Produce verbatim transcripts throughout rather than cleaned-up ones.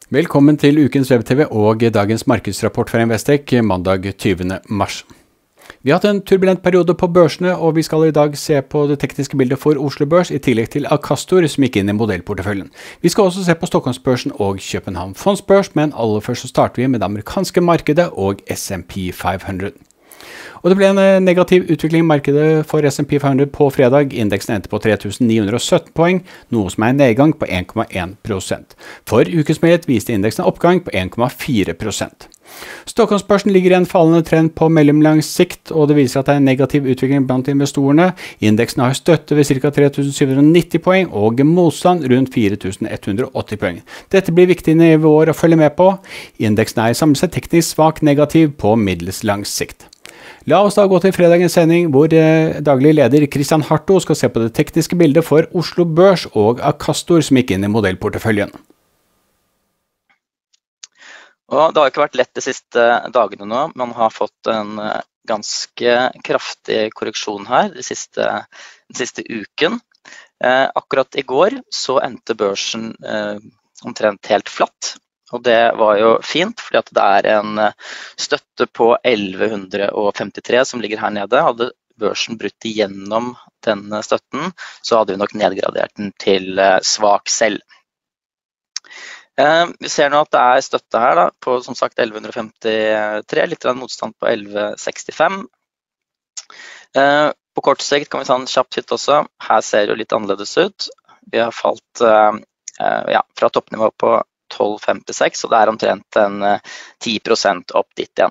Velkommen til ukens web-tv og dagens markedsrapport fra Investec, mandag tyvende mars. Vi har hatt en turbulent periode på børsene, og vi skal i dag se på det tekniske bildet for Oslo Børs, i tillegg til Akastor som gikk inn i modellporteføljen. Vi skal også se på Stockholmsbørsen og København Fondsbørs, men aller først så starter vi med det amerikanske markedet og S and P fem hundre. Og det ble en negativ utvikling i markedet for S and P fem hundre på fredag. Indeksen endte på tre tusen ni hundre og sytten poeng, noe som er en nedgang på en komma en prosent. For ukesmedlet viste indeksen oppgang på en komma fire prosent. Stockholmsbørsen ligger i en fallende trend på mellomlang sikt, og det viser at det er en negativ utvikling blant investorene. Indeksen har støtte ved ca. tre tusen syv hundre og nitti poeng og motstand rundt fire tusen ett hundre og åtti poeng. Dette blir viktige nivåer å følge med på. Indeksen er samlet sett teknisk svak negativ på middels lang sikt. La oss da gå til fredagens sending, hvor eh, daglig leder Christian Harto skal se på det tekniske bildet for Oslo Børs og Akastor som gikk inn i modellporteføljen. Og det har ikke vært lett de siste dagene nå. Man har fått en ganske kraftig korreksjon her de siste, den siste uken. Eh, akkurat i går så endte børsen eh, omtrent helt flatt. Og det var jo fint, fordi at det er en støtte på elleve femtitre som ligger her nede. Hadde børsen brutt igjennom denne støtten, så hadde vi nok nedgradert den til svak selv. Eh, vi ser nå at det er støtte her da, på som sagt elleve femtitre, litt av en motstand på elleve sekstifem. Eh, på kort sikt kan vi ta en kjapp titt også. Her ser det jo litt annerledes ut. Vi har falt eh, ja, fra toppnivå på tolv femtiseks, og det er omtrent en ti prosent opp dit igjen.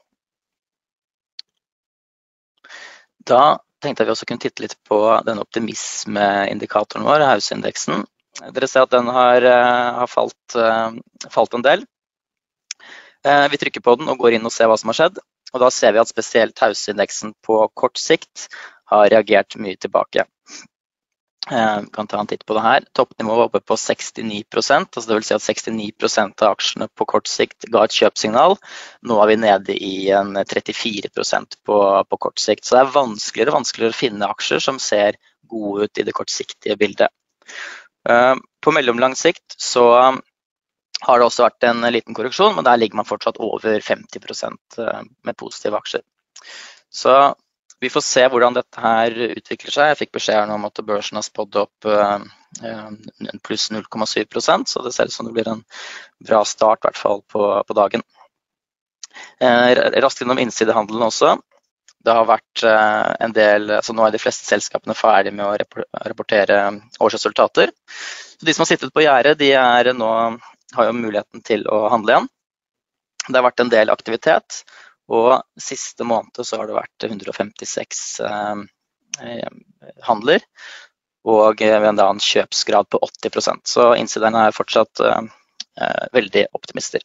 Da tenkte jeg vi også kunne titte litt på den optimismeindikatoren vår, House-indeksen. Dere ser at den har, har falt, falt en del. Vi trykker på den og går inn og ser hva som har skjedd, og da ser vi at spesielt House-indeksen på kort sikt har reagert mye tilbake. Vi kan ta en titt på det her. Toppnivået var oppe på sekstini prosent, altså det vil si at sekstini prosent av aksjene på kort sikt ga et kjøpsignal. Nå er vi nede i en trettifire prosent på, på kort sikt, så det er vanskeligere og vanskeligere å finne aksjer som ser gode ut i det kortsiktige bildet. På mellomlang sikt så har det også vært en liten korreksjon, men der ligger man fortsatt over femti prosent med positive aksjer. Så vi får se hvordan dette her utvikler seg. Jeg fikk beskjed om at børsen har spådd opp pluss null komma syv prosent, så det ser ut som det blir en bra start, i hvert fall på, på dagen. Raskt innom innsidehandelen også. Det har vært en del, så nå er de fleste selskapene ferdige med å rapportere årsresultater. Så de som har sittet på gjerdet, de er nå, har jo muligheten til å handle igjen. Det har vært en del aktivitet. Og siste måned så har det vært hundre femtiseks eh, handler, og vi har en kjøpsgrad på åtti prosent. Så innsiderne er fortsatt eh, veldig optimister.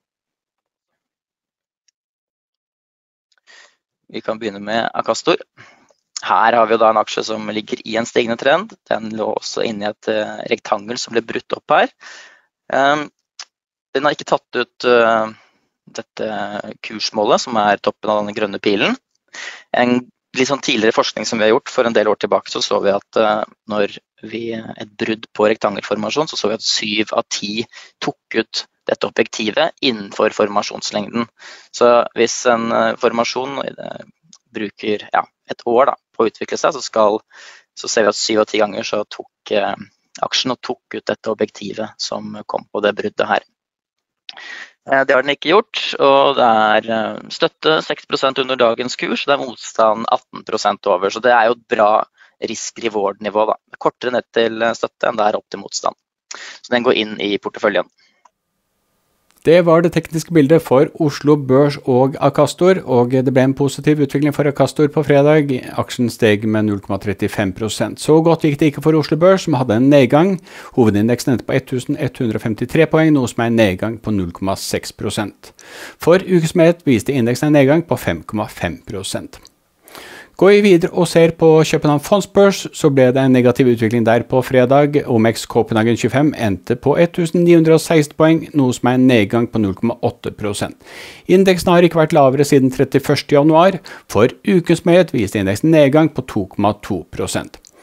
Vi kan begynne med Akastor. Her har vi da en aksje som ligger i en stigende trend. Den lå også inne i et eh, rektangel som ble brutt opp her. Eh, den har ikke tatt ut eh, dette kursmålet, som er toppen av denne grønne pilen. En litt sånn tidligere forskning som vi har gjort for en del år tilbake, så så vi at uh, når vi et brudd på rektangelformasjon, så så vi at syv av ti tok ut dette objektivet innenfor formasjonslengden. Så hvis en uh, formasjon uh, bruker ja, et år da, på å utvikle seg, så, skal, så ser vi at syv av ti ganger så tok uh, aksjen og tok ut dette objektivet som kom på det bruddet her. Det har den ikke gjort, og det er støtte seks prosent under dagens kurs, det er motstand atten prosent over, så det er jo et bra risk-reward-nivå da. Kortere ned til støtte enn det er opp til motstand. Så den går inn i porteføljen. Det var det tekniske bildet for Oslo Børs og Akastor, og det ble en positiv utvikling for Akastor på fredag. Aksjen steg med null komma trettifem prosent. Så godt gikk det ikke for Oslo Børs, som hadde en nedgang. Hovedindeksen endte på ett tusen ett hundre og femtitre poeng, noe som er en nedgang på null komma seks prosent. For ukesmedlet viste indeksen en nedgang på fem komma fem prosent. Går vi videre og ser på København Fondsbørs, så ble det en negativ utvikling der på fredag. O M X Copenhagen tjuefem endte på ett tusen ni hundre og seksten poeng, noe som er en nedgang på null komma åtte prosent. Indeksen har ikke vært lavere siden trettiførste januar. For ukesmedlet viste indeksen nedgang på to komma to prosent.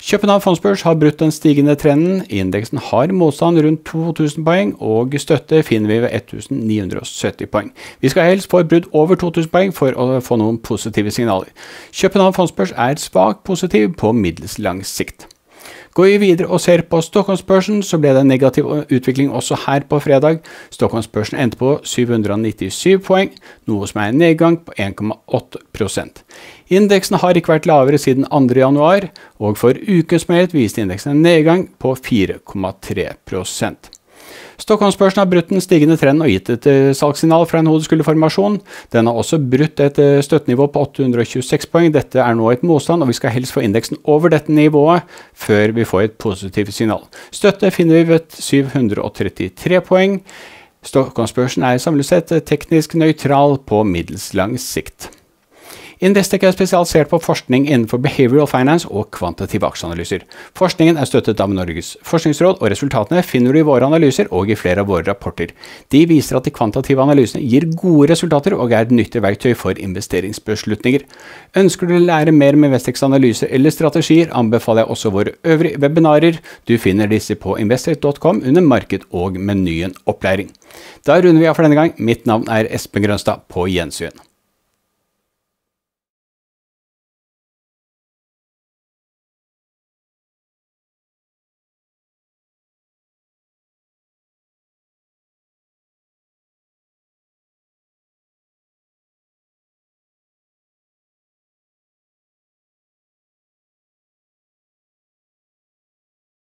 København Fondsbørs har brutt den stigende trenden. Indeksen har motstand rundt to tusen poeng, og støtte finner vi ved tusen ni hundre og sytti poeng. Vi skal helst få et brudd over to tusen poeng for å få noen positive signaler. København Fondsbørs er svagt positiv på middels lang sikt. Går vi videre og ser på Stockholmsbørsen, så ble det en negativ utvikling også her på fredag. Stockholmsbørsen endte på syv hundre og nittisju poeng, noe som er en nedgang på en komma åtte prosent. Indeksen har ikke vært lavere siden andre januar, og for ukens meldt viste indeksen en nedgang på fire komma tre prosent. Stockholmsbørsen har brutt den stigende trenden og gitt et salgssignal fra en hodeskulderformasjon. Den har også brutt et støttenivå på åtte hundre og tjueseks poeng. Dette er nå et motstand, og vi skal helst få indeksen over dette nivået før vi får et positivt signal. Støtte finner vi ved syv hundre og trettitre poeng. Stockholmsbørsen er samlet sett teknisk nøytral på middels lang sikt. Investec er spesialisert på forskning innenfor behavioral finance og kvantitative aksjeanalyser. Forskningen er støttet av Norges forskningsråd, og resultatene finner du i våre analyser og i flere av våre rapporter. De viser at de kvantitative analysene gir gode resultater og er et nyttig verktøy for investeringsbeslutninger. Ønsker du å lære mer med Investecs analyser eller strategier, anbefaler jeg også våre øvrige webinarer. Du finner disse på investec punktum com under marked og menyen opplæring. Da runder vi av for denne gang. Mitt navn er Espen Grønstad. På gjensyn.